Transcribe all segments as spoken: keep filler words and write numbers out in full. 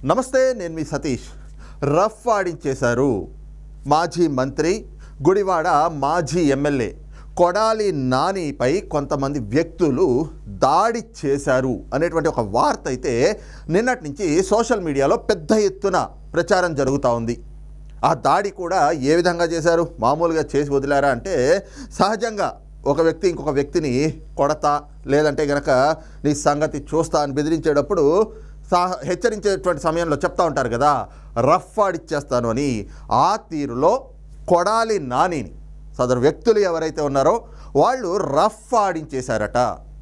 నమస్తే, నేను మీ సతీష్. రఫ్ ఆడించేశారు మాజీ మంత్రి, గుడివాడ మాజీ ఎమ్మెల్యే కొడాలి నానిపై కొంతమంది వ్యక్తులు దాడి చేశారు అనేటువంటి ఒక వార్త అయితే నిన్నటి నుంచి సోషల్ మీడియాలో పెద్ద ఎత్తున ప్రచారం జరుగుతూ ఉంది. ఆ దాడి కూడా ఏ విధంగా చేశారు? మామూలుగా చేసి వదిలారా అంటే, సహజంగా ఒక వ్యక్తి ఇంకొక వ్యక్తిని కొడతా లేదంటే గనక నీ సంగతి చూస్తా అని బెదిరించేటప్పుడు సహ హెచ్చరించేటువంటి సమయంలో చెప్తా ఉంటారు కదా, రఫ్ ఆడిచ్చేస్తాను అని. ఆ తీరులో కొడాలి నానిని సదరు వ్యక్తులు ఎవరైతే ఉన్నారో వాళ్ళు రఫ్ ఆడించేశారట.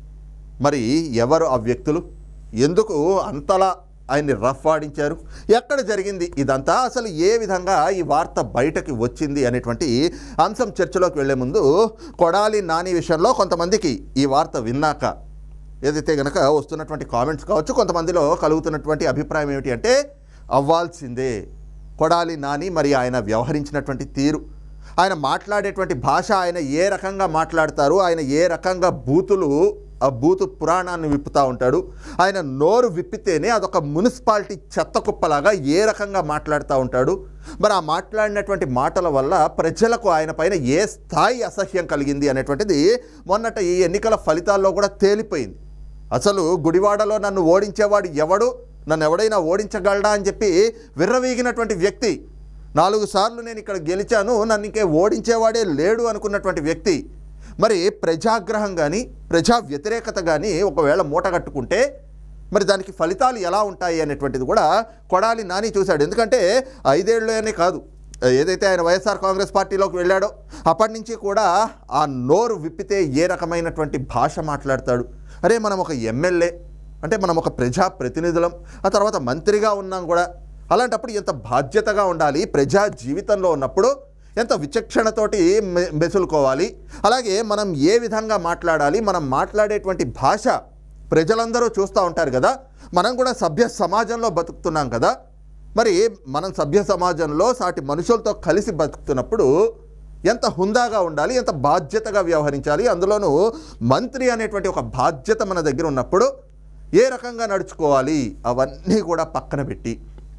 మరి ఎవరు ఆ వ్యక్తులు? ఎందుకు అంతలా ఆయన్ని రఫ్ ఆడించారు? ఎక్కడ జరిగింది ఇదంతా? అసలు ఏ విధంగా ఈ వార్త బయటకి వచ్చింది అనేటువంటి అంశం చర్చలోకి వెళ్లే ముందు, కొడాలి నాని విషయంలో కొంతమందికి ఈ వార్త విన్నాక ఏదైతే కనుక వస్తున్నటువంటి కామెంట్స్ కావచ్చు, కొంతమందిలో కలుగుతున్నటువంటి అభిప్రాయం ఏమిటి అంటే, అవ్వాల్సిందే కొడాలి నాని. మరి ఆయన వ్యవహరించినటువంటి తీరు, ఆయన మాట్లాడేటువంటి భాష, ఆయన ఏ రకంగా మాట్లాడతారు, ఆయన ఏ రకంగా బూతులు ఆ బూతు పురాణాన్ని విప్పుతూ ఉంటాడు. ఆయన నోరు విప్పితేనే అదొక మున్సిపాలిటీ చెత్త కుప్పలాగా ఏ రకంగా మాట్లాడుతూ ఉంటాడు. మరి ఆ మాట్లాడినటువంటి మాటల వల్ల ప్రజలకు ఆయన పైన ఏ స్థాయి అసహ్యం కలిగింది అనేటువంటిది మొన్నట ఈ ఎన్నికల ఫలితాల్లో కూడా తేలిపోయింది. అసలు గుడివాడలో నన్ను ఓడించేవాడు ఎవడు, నన్ను ఎవడైనా ఓడించగలడా అని చెప్పి విర్రవీగినటువంటి వ్యక్తి, నాలుగు సార్లు నేను ఇక్కడ గెలిచాను, నన్ను ఇంకే ఓడించేవాడే లేడు అనుకున్నటువంటి వ్యక్తి, మరి ప్రజాగ్రహం కానీ ప్రజా వ్యతిరేకత కానీ ఒకవేళ మూటగట్టుకుంటే మరి దానికి ఫలితాలు ఎలా ఉంటాయి అనేటువంటిది కూడా కొడాలి నాని చూశాడు. ఎందుకంటే ఐదేళ్ళనే కాదు, ఏదైతే ఆయన వైఎస్ఆర్ కాంగ్రెస్ పార్టీలోకి వెళ్ళాడో అప్పటి నుంచి కూడా ఆ నోరు విప్పితే ఏ రకమైనటువంటి భాష మాట్లాడతాడు. అరే, మనం ఒక ఎమ్మెల్యే అంటే మనం ఒక ప్రజా ప్రతినిధులం, ఆ తర్వాత మంత్రిగా ఉన్నాం కూడా. అలాంటప్పుడు ఎంత బాధ్యతగా ఉండాలి, ప్రజా జీవితంలో ఉన్నప్పుడు ఎంత విచక్షణతోటి మె మెసులుకోవాలి, అలాగే మనం ఏ విధంగా మాట్లాడాలి, మనం మాట్లాడేటువంటి భాష ప్రజలందరూ చూస్తూ ఉంటారు కదా. మనం కూడా సభ్య సమాజంలో బతుకుతున్నాం కదా. మరి మనం సభ్య సమాజంలో సాటి మనుషులతో కలిసి బతుకుతున్నప్పుడు ఎంత హుందాగా ఉండాలి, ఎంత బాధ్యతగా వ్యవహరించాలి, అందులోనూ మంత్రి అనేటువంటి ఒక బాధ్యత మన దగ్గర ఉన్నప్పుడు ఏ రకంగా నడుచుకోవాలి, అవన్నీ కూడా పక్కన పెట్టి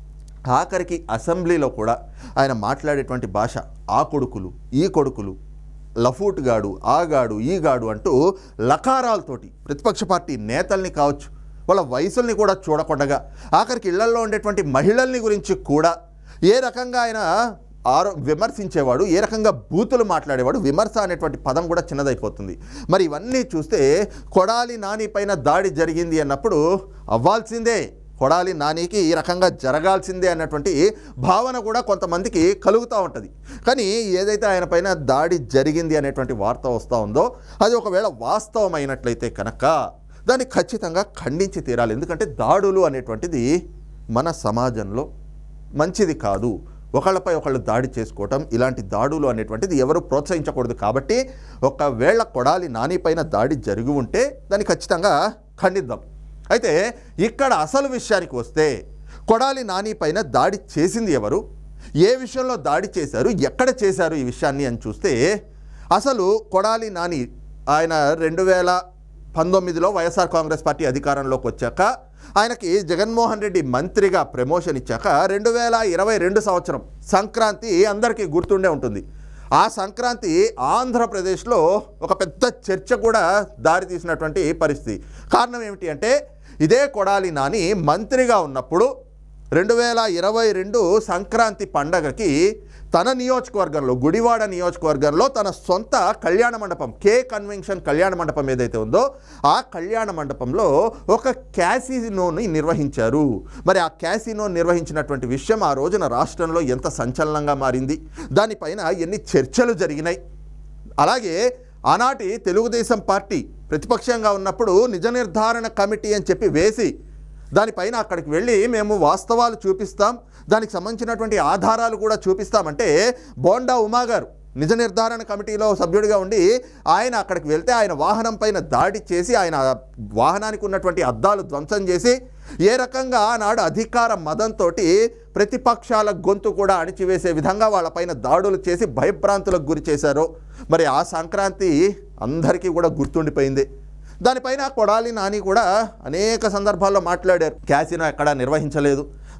ఆఖరికి అసెంబ్లీలో కూడా ఆయన మాట్లాడేటువంటి భాష, ఆ కొడుకులు ఈ కొడుకులు, లఫూట్గాడు ఆగాడు ఈగాడు అంటూ లకారాలతోటి ప్రతిపక్ష పార్టీ నేతల్ని కావచ్చు, వాళ్ళ వయసుల్ని కూడా చూడకుండా, ఆఖరికి ఇళ్లల్లో ఉండేటువంటి మహిళల్ని గురించి కూడా ఏ రకంగా ఆయన ఆరో విమర్శించేవాడు, ఏ రకంగా బూతులు మాట్లాడేవాడు. విమర్శ అనేటువంటి పదం కూడా చిన్నదైపోతుంది. మరి ఇవన్నీ చూస్తే కొడాలి నాని పైన దాడి జరిగింది అన్నప్పుడు అవ్వాల్సిందే, కొడాలి నానికి ఈ రకంగా జరగాల్సిందే అన్నటువంటి భావన కూడా కొంతమందికి కలుగుతూ ఉంటుంది. కానీ ఏదైతే ఆయన పైన దాడి జరిగింది అనేటువంటి వార్త వస్తూ ఉందో అది ఒకవేళ వాస్తవమైనట్లయితే కనుక దాన్ని ఖచ్చితంగా ఖండించి తీరాలి. ఎందుకంటే దాడులు అనేటువంటిది మన సమాజంలో మంచిది కాదు. ఒకళ్ళపై ఒకళ్ళు దాడి చేసుకోవటం, ఇలాంటి దాడులు అనేటువంటిది ఎవరు ప్రోత్సహించకూడదు. కాబట్టి ఒకవేళ కొడాలి నాని పైన దాడి జరిగి ఉంటే దాన్ని ఖచ్చితంగా ఖండిద్దాం. అయితే ఇక్కడ అసలు విషయానికి వస్తే, కొడాలి నాని పైన దాడి చేసింది ఎవరు, ఏ విషయంలో దాడి చేశారు, ఎక్కడ చేశారు ఈ విషయాన్ని అని చూస్తే, అసలు కొడాలి నాని ఆయన రెండు వేల పంతొమ్మిదిలో వైఎస్ఆర్ కాంగ్రెస్ పార్టీ అధికారంలోకి వచ్చాక ఆయనకి జగన్మోహన్ రెడ్డి మంత్రిగా ప్రమోషన్ ఇచ్చాక రెండు వేల ఇరవై రెండు సంవత్సరం సంక్రాంతి అందరికీ గుర్తుండే ఉంటుంది. ఆ సంక్రాంతి ఆంధ్రప్రదేశ్లో ఒక పెద్ద చర్చ కూడా దారితీసినటువంటి పరిస్థితి. కారణం ఏమిటి అంటే, ఇదే కొడాలి నాని మంత్రిగా ఉన్నప్పుడు రెండు వేల ఇరవై రెండు సంక్రాంతి పండగకి తన నియోజకవర్గంలో, గుడివాడ నియోజకవర్గంలో తన సొంత కళ్యాణ మండపం, కే కన్వెన్షన్ కళ్యాణ మండపం ఏదైతే ఉందో ఆ కళ్యాణ మండపంలో ఒక క్యాసినోని నిర్వహించారు. మరి ఆ క్యాసినో నిర్వహించినటువంటి విషయం ఆ రోజున రాష్ట్రంలో ఎంత సంచలనంగా మారింది, దానిపైన ఎన్ని చర్చలు జరిగినాయి. అలాగే ఆనాటి తెలుగుదేశం పార్టీ ప్రతిపక్షంగా ఉన్నప్పుడు నిజ నిర్ధారణ కమిటీ అని చెప్పి వేసి దానిపైన అక్కడికి వెళ్ళి మేము వాస్తవాలు చూపిస్తాం, దానికి సంబంధించినటువంటి ఆధారాలు కూడా చూపిస్తామంటే బోండా ఉమా గారు నిజ నిర్ధారణ కమిటీలో సభ్యుడిగా ఉండి ఆయన అక్కడికి వెళ్తే ఆయన వాహనం పైన దాడి చేసి ఆయన వాహనానికి ఉన్నటువంటి అద్దాలు ధ్వంసం చేసి ఏ రకంగా ఆనాడు అధికార మదంతో ప్రతిపక్షాల గొంతు కూడా అణిచివేసే విధంగా వాళ్ళపైన దాడులు చేసి భయభ్రాంతులకు గురి చేశారో మరి ఆ సంక్రాంతి అందరికీ కూడా గుర్తుండిపోయింది. దానిపైన కొడాలి నాని కూడా అనేక సందర్భాల్లో మాట్లాడారు. క్యాసినో ఎక్కడా నిర్వహించలేదు,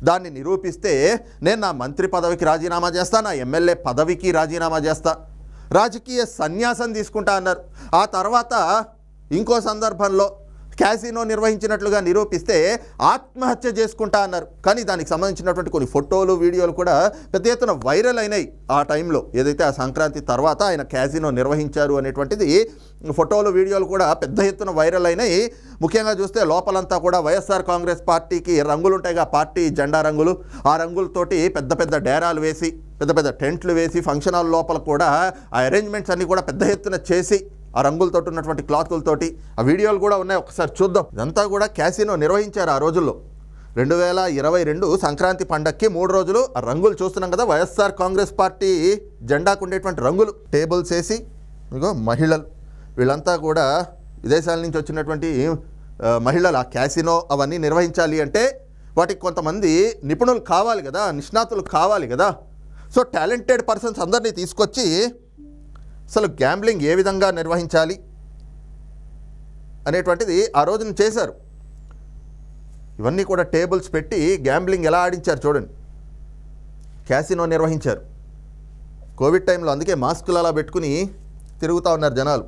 దాన్ని నిరూపిస్తే నేను నా మంత్రి పదవికి రాజీనామా చేస్తా, నా ఎమ్మెల్యే పదవికి రాజీనామా చేస్తా, రాజకీయ సన్యాసం తీసుకుంటా అన్నారు. ఆ తర్వాత ఇంకో సందర్భంలో క్యాసినో నిర్వహించినట్లుగా నిరూపిస్తే ఆత్మహత్య చేసుకుంటా అన్నారు. కానీ దానికి సంబంధించినటువంటి కొన్ని ఫోటోలు వీడియోలు కూడా పెద్ద ఎత్తున వైరల్ అయినాయి. ఆ టైంలో ఏదైతే ఆ సంక్రాంతి తర్వాత ఆయన క్యాసినో నిర్వహించారు అనేటువంటిది ఫోటోలు వీడియోలు కూడా పెద్ద ఎత్తున వైరల్ అయినాయి. ముఖ్యంగా చూస్తే లోపలంతా కూడా వైఎస్ఆర్ కాంగ్రెస్ పార్టీకి రంగులు ఉంటాయిగా, పార్టీ జెండా రంగులు, ఆ రంగులతోటి పెద్ద పెద్ద డేరాలు వేసి పెద్ద పెద్ద టెంట్లు వేసి ఫంక్షన్ హాల్ లోపల కూడా ఆ అరేంజ్మెంట్స్ అన్నీ కూడా పెద్ద ఎత్తున చేసి ఆ రంగులతో ఉన్నటువంటి క్లాతులతోటి ఆ వీడియోలు కూడా ఉన్నాయి. ఒకసారి చూద్దాం. ఇదంతా కూడా క్యాసినో నిర్వహించారు ఆ రోజుల్లో. రెండు వేల ఇరవై రెండు సంక్రాంతి పండగకి మూడు రోజులు ఆ రంగులు చూస్తున్నాం కదా, వైఎస్ఆర్ కాంగ్రెస్ పార్టీ జెండాకు ఉండేటువంటి రంగులు టేబుల్స్ వేసి, ఇగో మహిళలు వీళ్ళంతా కూడా విదేశాల నుంచి వచ్చినటువంటి మహిళలు ఆ క్యాసినో అవన్నీ నిర్వహించాలి అంటే వాటికి కొంతమంది నిపుణులు కావాలి కదా, నిష్ణాతులు కావాలి కదా. సో టాలెంటెడ్ పర్సన్స్ అందరినీ తీసుకొచ్చి అసలు గ్యాంబ్లింగ్ ఏ విధంగా నిర్వహించాలి అనేటువంటిది ఆ రోజున చేశారు. ఇవన్నీ కూడా టేబుల్స్ పెట్టి గ్యాంబ్లింగ్ ఎలా ఆడించారు చూడండి. క్యాసినో నిర్వహించారు కోవిడ్ టైంలో, అందుకే మాస్కులు అలా పెట్టుకుని తిరుగుతూ ఉన్నారు జనాలు.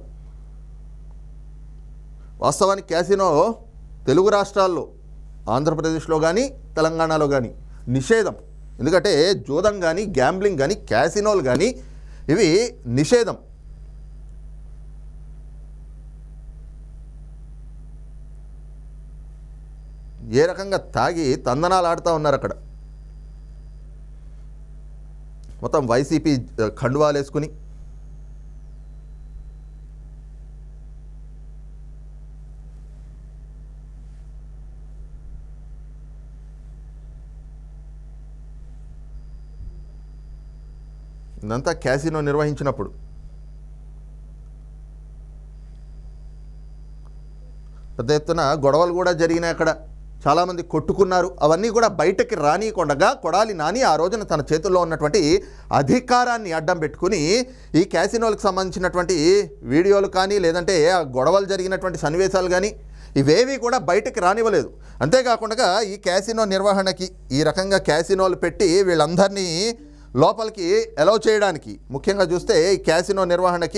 వాస్తవానికి క్యాసినో తెలుగు రాష్ట్రాల్లో ఆంధ్రప్రదేశ్లో కానీ తెలంగాణలో కానీ నిషేధం. ఎందుకంటే జూదం కానీ గ్యాంబ్లింగ్ కానీ క్యాసినోలు కానీ ఇవి నిషేధం. ఏ రకంగా తాగి తందనాలు ఆడుతూ ఉన్నారు అక్కడ. మొత్తం వైసీపీ ఖండువాలు వేసుకుని ఇదంతా క్యాసినో నిర్వహించినప్పుడు. పెద్ద ఎత్తున గొడవలు కూడా జరిగినాయి అక్కడ, చాలామంది కొట్టుకున్నారు. అవన్నీ కూడా బయటకి రానియకుండగా కొడాలి నాని ఆ రోజున తన చేతుల్లో ఉన్నటువంటి అధికారాన్ని అడ్డం పెట్టుకుని ఈ క్యాసినోలకు సంబంధించినటువంటి వీడియోలు కానీ లేదంటే ఆ గొడవలు జరిగినటువంటి సన్నివేశాలు కానీ ఇవేవి కూడా బయటకి రానివ్వలేదు. అంతేకాకుండా ఈ క్యాసినో నిర్వహణకి ఈ రకంగా క్యాసినోలు పెట్టి వీళ్ళందరినీ లోపలికి అలౌ చేయడానికి, ముఖ్యంగా చూస్తే ఈ క్యాసినో నిర్వహణకి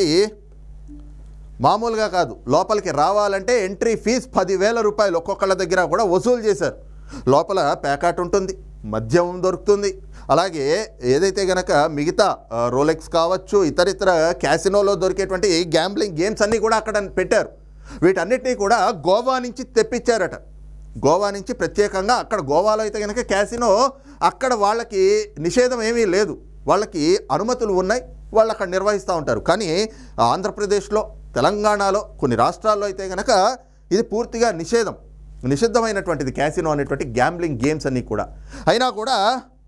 మామూలుగా కాదు, లోపలికి రావాలంటే ఎంట్రీ ఫీజు పదివేల రూపాయలు ఒక్కొక్కళ్ళ దగ్గర కూడా వసూలు చేశారు. లోపల ప్యాకాట్ ఉంటుంది, మద్యం దొరుకుతుంది, అలాగే ఏదైతే గనక మిగతా రోలెక్స్ కావచ్చు ఇతర ఇతర క్యాసినోలో దొరికేటువంటి గ్యాంబ్లింగ్ గేమ్స్ అన్నీ కూడా అక్కడ పెట్టారు. వీటన్నిటినీ కూడా గోవా నుంచి తెప్పించారట. గోవా నుంచి ప్రత్యేకంగా, అక్కడ గోవాలో అయితే కనుక క్యాసినో అక్కడ వాళ్ళకి నిషేధం ఏమీ లేదు, వాళ్ళకి అనుమతులు ఉన్నాయి, వాళ్ళు అక్కడ నిర్వహిస్తూ ఉంటారు. కానీ ఆంధ్రప్రదేశ్లో తెలంగాణలో కొన్ని రాష్ట్రాల్లో అయితే కనుక ఇది పూర్తిగా నిషేధం, నిషిద్ధమైనటువంటిది క్యాసినో అనేటువంటి గ్యాంబ్లింగ్ గేమ్స్ అన్నీ కూడా. అయినా కూడా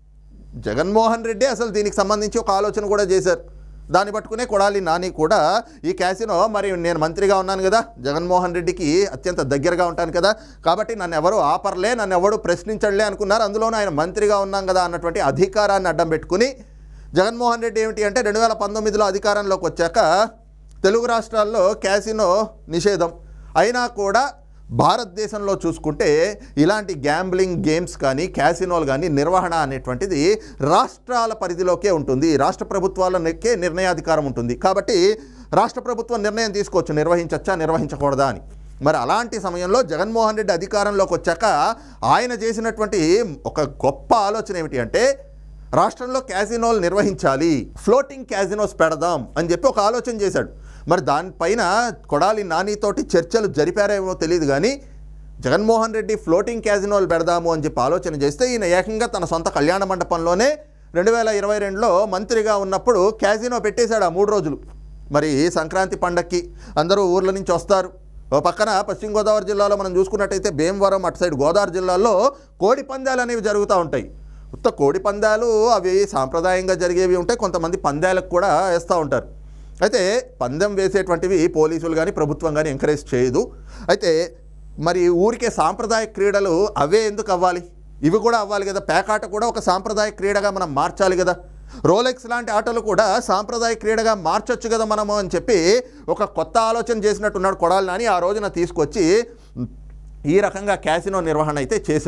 జగన్మోహన్ రెడ్డి అసలు దీనికి సంబంధించి ఒక ఆలోచన కూడా చేశారు. దాన్ని పట్టుకునే కొడాలి నాని కూడా ఈ క్యాసినో, మరి నేను మంత్రిగా ఉన్నాను కదా, జగన్మోహన్ రెడ్డికి అత్యంత దగ్గరగా ఉంటాను కదా, కాబట్టి నన్ను ఎవరు ఆపర్లే, నన్ను ఎవరు ప్రశ్నించడలే అనుకున్నారు. అందులోనూ ఆయన మంత్రిగా ఉన్నాం కదా అన్నటువంటి అధికారాన్ని అడ్డం పెట్టుకుని జగన్మోహన్ రెడ్డి ఏమిటి అంటే రెండు వేల పంతొమ్మిదిలో అధికారంలోకి వచ్చాక తెలుగు రాష్ట్రాల్లో క్యాసినో నిషేధం అయినా కూడా భారతదేశంలో చూసుకుంటే ఇలాంటి గ్యాంబ్లింగ్ గేమ్స్ కానీ క్యాసినోలు కానీ నిర్వహణ అనేటువంటిది రాష్ట్రాల పరిధిలోకే ఉంటుంది, రాష్ట్ర ప్రభుత్వాలకే నిర్ణయాధికారం ఉంటుంది. కాబట్టి రాష్ట్ర ప్రభుత్వం నిర్ణయం తీసుకోవచ్చు, నిర్వహించచ్చా నిర్వహించకూడదా అని. మరి అలాంటి సమయంలో జగన్మోహన్ రెడ్డి అధికారంలోకి వచ్చాక ఆయన చేసినటువంటి ఒక గొప్ప ఆలోచన ఏమిటి అంటే రాష్ట్రంలో క్యాసినోలు నిర్వహించాలి, ఫ్లోటింగ్ క్యాసినోస్ పెడదాం అని చెప్పి ఒక ఆలోచన చేశాడు. మరి దానిపైన కొడాలి నానితోటి చర్చలు జరిపారేమో తెలియదు కానీ జగన్మోహన్ రెడ్డి ఫ్లోటింగ్ క్యాసినోలు పెడదాము అని చెప్పి ఆలోచన చేస్తే ఈయన ఏకంగా తన సొంత కళ్యాణ మండపంలోనే రెండు వేల ఇరవై రెండులో మంత్రిగా ఉన్నప్పుడు క్యాసినో పెట్టేశాడు ఆ మూడు రోజులు. మరి సంక్రాంతి పండక్కి అందరూ ఊర్ల నుంచి వస్తారు. ఓ పక్కన పశ్చిమ గోదావరి జిల్లాలో మనం చూసుకున్నట్టయితే భీమవరం అటు సైడ్ గోదావరి జిల్లాలో కోడి పందాలు అనేవి జరుగుతూ ఉంటాయి. ఉత్త కోడి పందాలు అవి సాంప్రదాయంగా జరిగేవి ఉంటాయి, కొంతమంది పందాలకు కూడా వేస్తూ ఉంటారు. అయితే పందెం వేసేటువంటివి పోలీసులు కానీ ప్రభుత్వం కానీ ఎంకరేజ్ చేయదు. అయితే మరి ఊరికే సాంప్రదాయ క్రీడలు అవే ఎందుకు అవ్వాలి, ఇవి కూడా అవ్వాలి కదా, పేకాట కూడా ఒక సాంప్రదాయ క్రీడగా మనం మార్చాలి కదా, రోలెక్స్ లాంటి ఆటలు కూడా సాంప్రదాయ క్రీడగా మార్చొచ్చు కదా మనము అని చెప్పి ఒక కొత్త ఆలోచన చేసినట్టున్నాడు కొడాలి నాని. ఆ రోజున తీసుకొచ్చి ఈ రకంగా క్యాసినో నిర్వహణ అయితే చేశాడు.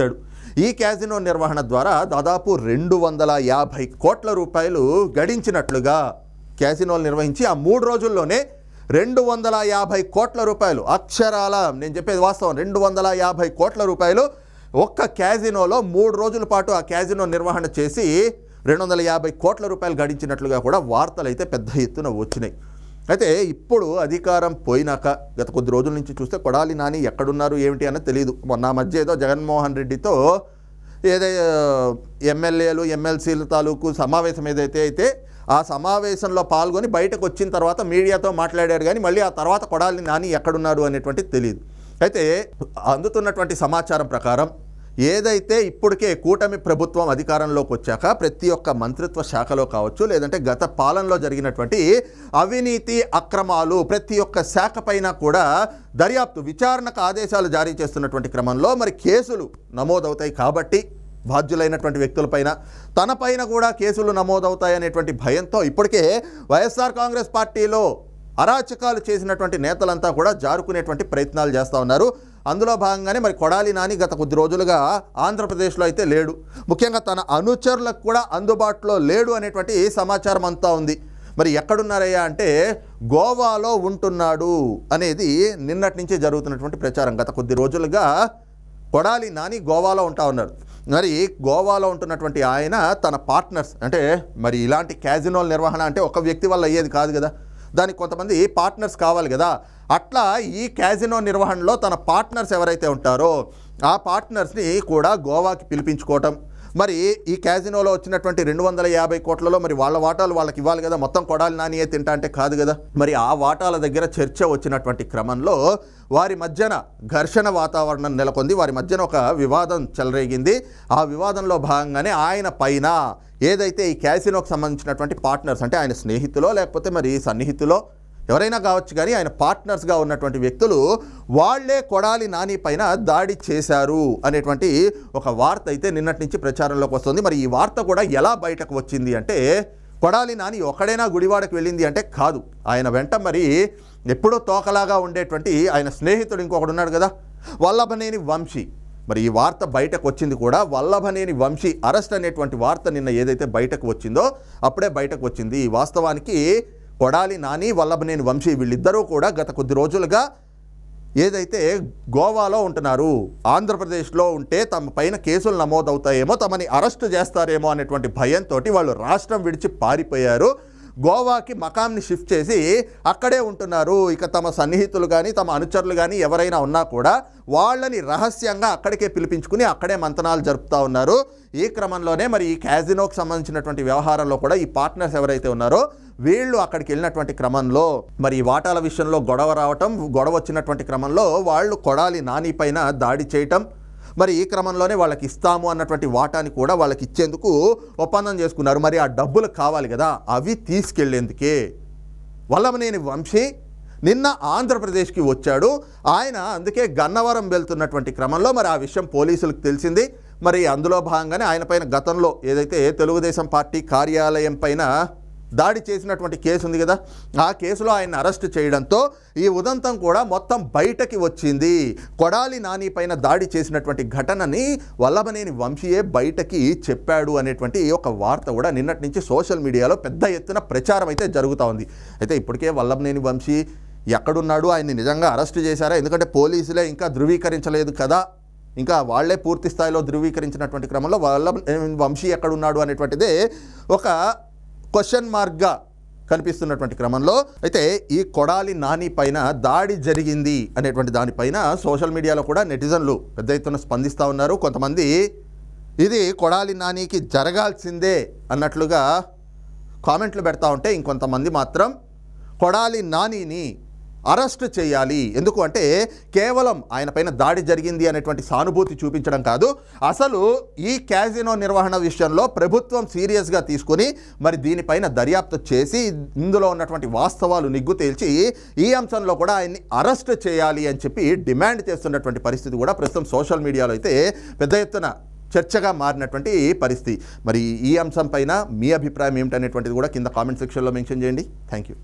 ఈ క్యాజినో నిర్వహణ ద్వారా దాదాపు రెండు వందల యాభై కోట్ల రూపాయలు గడించినట్లుగా క్యాజినోలు నిర్వహించి ఆ మూడు రోజుల్లోనే రెండు వందల యాభై కోట్ల రూపాయలు అక్షరాల నేను చెప్పేది వాస్తవం రెండు వందల యాభై కోట్ల రూపాయలు ఒక్క క్యాజినోలో మూడు రోజుల పాటు ఆ క్యాజినో నిర్వహణ చేసి రెండు వందల యాభై కోట్ల రూపాయలు గడించినట్లుగా కూడా వార్తలు అయితే పెద్ద ఎత్తున వచ్చినాయి. అయితే ఇప్పుడు అధికారం పోయినాక గత కొద్ది రోజుల నుంచి చూస్తే కొడాలి నాని ఎక్కడున్నారు ఏమిటి అన్నది తెలియదు. మొన్న మధ్య ఏదో జగన్మోహన్ రెడ్డితో ఏదైతే ఎమ్మెల్యేలు ఎమ్మెల్సీల తాలూకు సమావేశం ఏదైతే అయితే ఆ సమావేశంలో పాల్గొని బయటకు వచ్చిన తర్వాత మీడియాతో మాట్లాడారు, కానీ మళ్ళీ ఆ తర్వాత కొడాలి నాని ఎక్కడున్నారు అనేటువంటిది తెలియదు. అయితే అందుతున్నటువంటి సమాచారం ప్రకారం ఏదైతే ఇప్పటికే కూటమి ప్రభుత్వం అధికారంలోకి వచ్చాక ప్రతి ఒక్క మంత్రిత్వ శాఖలో కావచ్చు, లేదంటే గత పాలనలో జరిగినటువంటి అవినీతి అక్రమాలు ప్రతి ఒక్క శాఖ పైన కూడా దర్యాప్తు విచారణకు ఆదేశాలు జారీ చేస్తున్నటువంటి క్రమంలో మరి కేసులు నమోదవుతాయి. కాబట్టి బాధ్యులైనటువంటి వ్యక్తులపైన తనపైన కూడా కేసులు నమోదవుతాయనేటువంటి భయంతో ఇప్పటికే వైఎస్ఆర్ కాంగ్రెస్ పార్టీలో అరాచకాలు చేసినటువంటి నేతలంతా కూడా జారుకునేటువంటి ప్రయత్నాలు చేస్తూ ఉన్నారు. అందులో భాగంగానే మరి కొడాలి నాని గత కొద్ది రోజులుగా ఆంధ్రప్రదేశ్లో అయితే లేడు, ముఖ్యంగా తన అనుచరులకు కూడా అందుబాటులో లేడు అనేటువంటి సమాచారం అంతా ఉంది. మరి ఎక్కడున్నారయ్యా అంటే గోవాలో ఉంటున్నాడు అనేది నిన్నటి నుంచి జరుగుతున్నటువంటి ప్రచారం. గత కొద్ది రోజులుగా కొడాలి నాని గోవాలో ఉంటా ఉన్నారు. మరి గోవాలో ఉంటున్నటువంటి ఆయన తన పార్ట్నర్స్ అంటే మరి ఇలాంటి క్యాజినోల నిర్వహణ అంటే ఒక వ్యక్తి వల్ల అయ్యేది కాదు కదా, దానికి కొంతమంది పార్ట్నర్స్ కావాలి కదా. అట్లా ఈ క్యాజినో నిర్వహణలో తన పార్ట్నర్స్ ఎవరైతే ఉంటారో ఆ పార్ట్నర్స్ని కూడా గోవాకి పిలిపించుకోవటం, మరి ఈ క్యాజినోలో వచ్చినటువంటి రెండు వందల యాభై కోట్లలో మరి వాళ్ళ వాటాలు వాళ్ళకి ఇవ్వాలి కదా, మొత్తం కొడాలి నానియే తింటా అంటే కాదు కదా. మరి ఆ వాటాల దగ్గర చర్చ వచ్చినటువంటి క్రమంలో వారి మధ్యన ఘర్షణ వాతావరణం నెలకొంది, వారి మధ్యన ఒక వివాదం చెలరేగింది. ఆ వివాదంలో భాగంగానే ఆయన పైన ఏదైతే ఈ క్యాసినోకి సంబంధించినటువంటి పార్ట్నర్స్ అంటే ఆయన స్నేహితులో లేకపోతే మరి సన్నిహితులో ఎవరైనా కావచ్చు, కానీ ఆయన పార్ట్నర్స్గా ఉన్నటువంటి వ్యక్తులు వాళ్లే కొడాలి నాని పైన దాడి చేశారు అనేటువంటి ఒక వార్త అయితే నిన్నటి నుంచి ప్రచారంలోకి వస్తుంది. మరి ఈ వార్త కూడా ఎలా బయటకు వచ్చింది అంటే కొడాలి నాని ఒకడైనా గుడివాడకు వెళ్ళింది అంటే కాదు, ఆయన వెంట మరి ఎప్పుడో తోకలాగా ఉండేటువంటి ఆయన స్నేహితుడు ఇంకొకడు ఉన్నాడు కదా, వల్లభనేని వంశీ. మరి ఈ వార్త బయటకు వచ్చింది కూడా వల్లభనేని వంశీ అరెస్ట్ అనేటువంటి వార్త నిన్న ఏదైతే బయటకు వచ్చిందో అప్పుడే బయటకు వచ్చింది. వాస్తవానికి కొడాలి నాని వల్లభనేని వంశీ వీళ్ళిద్దరూ కూడా గత కొద్ది రోజులుగా ఏదైతే గోవాలో ఉంటున్నారు, ఆంధ్రప్రదేశ్లో ఉంటే తమ పైన కేసులు నమోదవుతాయేమో, తమని అరెస్టు చేస్తారేమో అనేటువంటి భయంతో వాళ్ళు రాష్ట్రం విడిచి పారిపోయారు. గోవాకి మకాంని షిఫ్ట్ చేసి అక్కడే ఉంటున్నారు. ఇక తమ సన్నిహితులు కానీ తమ అనుచరులు కానీ ఎవరైనా ఉన్నా కూడా వాళ్ళని రహస్యంగా అక్కడికే పిలిపించుకుని అక్కడే మంతనాలు జరుపుతూ ఉన్నారు. ఈ క్రమంలోనే మరి ఈ క్యాజినోకి సంబంధించినటువంటి వ్యవహారంలో కూడా ఈ పార్ట్నర్స్ ఎవరైతే ఉన్నారో వీళ్ళు అక్కడికి వెళ్ళినటువంటి క్రమంలో మరి ఈ వాటాల విషయంలో గొడవ రావటం, గొడవ వచ్చినటువంటి క్రమంలో వాళ్ళు కొడాలి నాని పైన దాడి చేయటం, మరి ఈ క్రమంలోనే వాళ్ళకి ఇస్తాము అన్నటువంటి వాటాని కూడా వాళ్ళకి ఇచ్చేందుకు ఒప్పందం చేసుకున్నారు. మరి ఆ డబ్బులు కావాలి కదా, అవి తీసుకెళ్లేందుకే వల్లభనేని వంశీ నిన్న ఆంధ్రప్రదేశ్కి వచ్చాడు. ఆయన అందుకే గన్నవరం వెళ్తున్నటువంటి క్రమంలో మరి ఆ విషయం పోలీసులకు తెలిసింది. మరి అందులో భాగంగానే ఆయన పైన గతంలో ఏదైతే తెలుగుదేశం పార్టీ కార్యాలయం పైన దాడి చేసినటువంటి కేసు ఉంది కదా, ఆ కేసులో ఆయన అరెస్ట్ చేయడంతో ఈ ఉదంతం కూడా మొత్తం బయటకి వచ్చింది. కొడాలి నాని పైన దాడి చేసినటువంటి ఘటనని వల్లభనేని వంశీయే బయటకి చెప్పాడు అనేటువంటి ఒక వార్త కూడా నిన్నటి నుంచి సోషల్ మీడియాలో పెద్ద ఎత్తున ప్రచారం అయితే జరుగుతూ ఉంది. అయితే ఇప్పటికే వల్లభనేని వంశీ ఎక్కడున్నాడు, ఆయన్ని నిజంగా అరెస్ట్ చేశారా, ఎందుకంటే పోలీసులే ఇంకా ధృవీకరించలేదు కదా, ఇంకా వాళ్లే పూర్తి స్థాయిలో ధృవీకరించినటువంటి క్రమంలో వల్లభనేని వంశీ ఎక్కడున్నాడు అనేటువంటిదే ఒక క్వశ్చన్ మార్క్గా కనిపిస్తున్నటువంటి క్రమంలో అయితే ఈ కొడాలి నాని పైన దాడి జరిగింది అనేటువంటి దానిపైన సోషల్ మీడియాలో కూడా నెటిజన్లు పెద్ద ఎత్తున స్పందిస్తూ ఉన్నారు. కొంతమంది ఇది కొడాలి నానికి జరగాల్సిందే అన్నట్లుగా కామెంట్లు పెడతా ఉంటే, ఇంకొంతమంది మాత్రం కొడాలి నానిని అరెస్ట్ చేయాలి, ఎందుకు అంటే కేవలం ఆయన పైన దాడి జరిగింది అనేటువంటి సానుభూతి చూపించడం కాదు, అసలు ఈ క్యాజినో నిర్వహణ విషయంలో ప్రభుత్వం సీరియస్గా తీసుకుని మరి దీనిపైన దర్యాప్తు చేసి ఇందులో ఉన్నటువంటి వాస్తవాలు నిగ్గు తేల్చి ఈ అంశంలో కూడా ఆయన్ని అరెస్ట్ చేయాలి అని చెప్పి డిమాండ్ చేస్తున్నటువంటి పరిస్థితి కూడా ప్రస్తుతం సోషల్ మీడియాలో అయితే పెద్ద ఎత్తున చర్చగా మారినటువంటి పరిస్థితి. మరి ఈ అంశం పైన మీ అభిప్రాయం ఏమిటనేటువంటిది కూడా కింద కామెంట్ సెక్షన్లో మెన్షన్ చేయండి. Thank you.